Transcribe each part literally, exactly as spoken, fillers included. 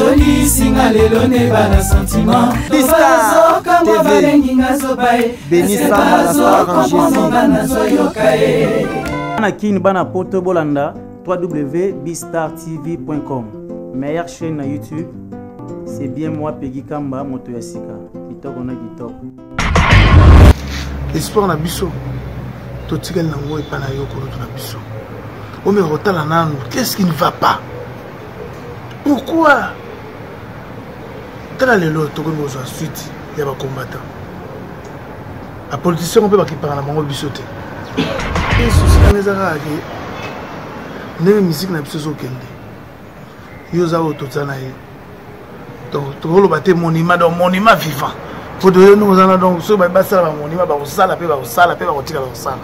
Tony singa lelo ne bana sentiment. Bista T V. Benissa bana soyokae. Bana kin bana poto bolanda w w w point bistar t v point com. Meilleure chaîne na YouTube. C'est bien moi Peggy Kamba moto ya sika. Kitoko na kitoko. Espoir na biso. Totikal na ngoi pana yoko na biso. Ome rotala nanu, qu'est-ce qui ne va pas? Pourquoi? Tala lelo to ko besoin suite ya ba combattant. La politicien on peut pas qui parle na bango biso te. Et souci na nezaka ke ne musique na biso zo kende. Yo za o totana ye. Donc to lo baté monument donc monument vivant. Pour de nous en donc so ba basala ba monument ba osala pe ba osala pe ba otika ba osala.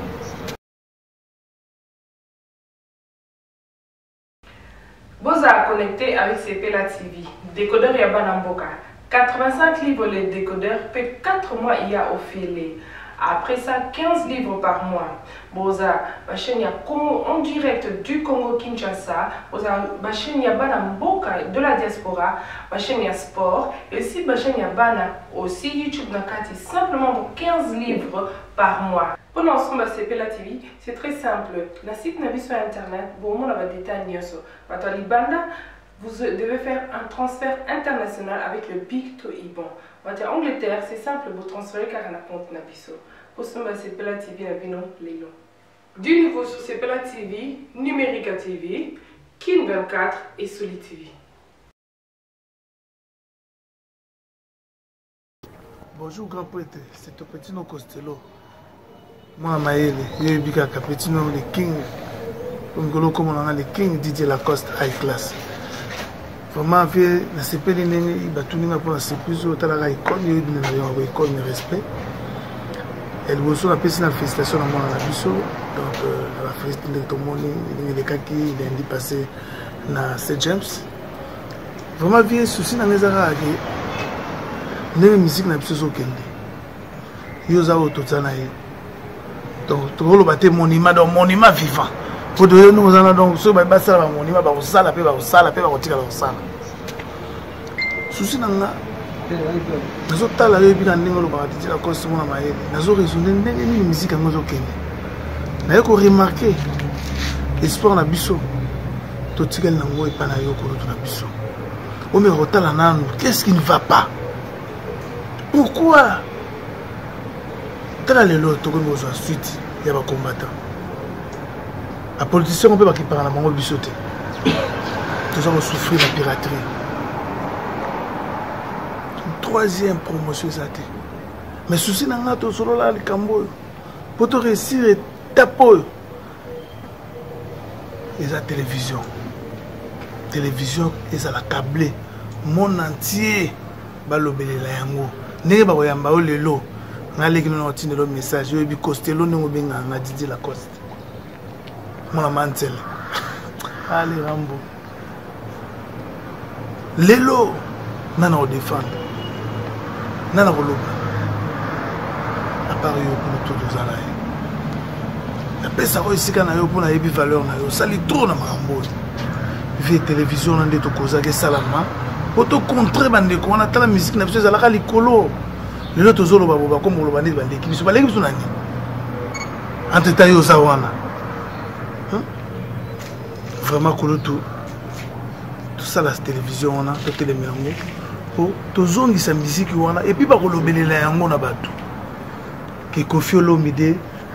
Vous a connecté avec C P L A T V. Décodeur Yabana Mboka. quatre-vingt-cinq livres les décodeurs, puis quatre mois il y a au filet. Après ça, quinze livres par mois. Boza, ma chaîne ya Congo en direct du Congo Kinshasa. Boza, ma chaîne ya Bana Mboka de la diaspora. Ma chaîne ya sport. Et aussi ma chaîne ya Bana aussi YouTube Nakati. Simplement pour quinze livres par mois. Pour l'ensemble de C P L A T V, c'est très simple. La site n'a sur internet. Bon, on a des détails nioso. Maintenant, Libanda. Vous devez faire un transfert international avec le Big to Ibon. En Angleterre, c'est simple, vous transférez car on a compte Nabiso. Pour ce moment, C P L A T V, Nabino, Lelo. Du nouveau sur C P L A T V, Numérica T V, Kin vingt-quatre et Soli T V. Bonjour grand prêtre, c'est Topetino Costello. Moi, Maëlle, je suis Capetino, le King. Comme on a le King D J Lacoste High Class. Vraiment, la C P L il va tourner pour la C P L, il va école, il va école, il respect. Elle vous a fait une félicitation à moi à la Bissau. Donc, la félicitation de tout le monde, il est il est passé dans Saint James. Vraiment, il y a un souci dans les arabes. Il y a une musique dans les Bissau. Il y a un autre donc, tout le monde monument, donc monument vivant. Pour de nous en donc so ba basala ba monument ba osala pe ba osala pe ba otika ba osala. Souci nanga. Nazo tala le bina ndingo lo ba titi la costume na maye. Nazo raisonner ndenge ni musique ngozo kende. Na ko remarquer espoir na biso. To tikal na ngoi pana yoko na biso. O me rotala nanu, qu'est-ce qui ne va pas? Pourquoi? Tala lelo to ko besoin suite ya ba combattant. La politicien on peut pas qui parle à bango bisoté. Nous allons souffrir la piraterie. Une troisième promotion ça été. Mais souci n'a pas solo là le Cambo. Pour te réussir et taper. Et la télévision. Télévision et ça la câblé. Monde entier va l'obéler la yango. N'est pas yamba o lelo. N'allez que nous entendre le message. Je vais Costello ne m'obéit à Didier Lacoste. Mon mantel. Allez, Rambo. Lelo, nana au défendre. Nana au loba. À part yo pour tout nous aller. La paix ça aussi quand yo pour na yebi valeur na yo. Ça li trop na Rambo. Vie télévision na ndeto koza ke salama. Pour te contrer bande ko on attend la musique na biso za la likolo. Lelo tozolo babo ba comme lo bande bande ki biso ba leki biso nani. Entre tayo za wana. Vraiment tout tout ça la télévision on a tout télémélango pour tout zone qui sa musique on a et puis pas kolobele la yango na bato que Koffi Olomide.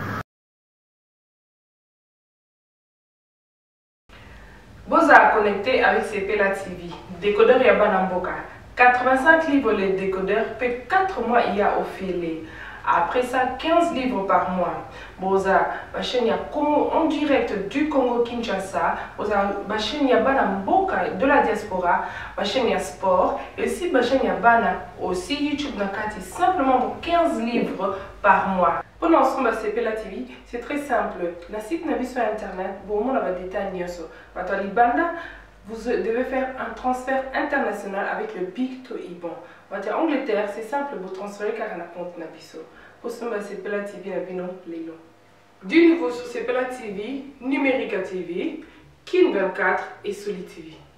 Vous a connecté avec C P L A T V. Décodeur Yabana Mboka. quatre-vingt-cinq livres les décodeurs, puis quatre mois il y a au filet. Après ça, quinze livres par mois. Boza, ma chaîne ya Congo en direct du Congo Kinshasa. Boza, ma chaîne ya Bana Mboka de la diaspora. Ma chaîne ya sport. Et aussi ma chaîne ya Bana aussi YouTube Nakati. Simplement pour quinze livres par mois. Pour l'ensemble de C P L A T V, c'est très simple. La site n'a sur internet. Bon, on a des détails nioso. Maintenant, Libanda. Vous devez faire un transfert international avec le Big to Ibon. En Angleterre, c'est simple, vous transférez car on a compte Nabiso. Pour ce moment, C P L A T V, Nabino, Lelo. Du nouveau sur C P L A T V, Numérica T V, Kin vingt-quatre et Soli T V.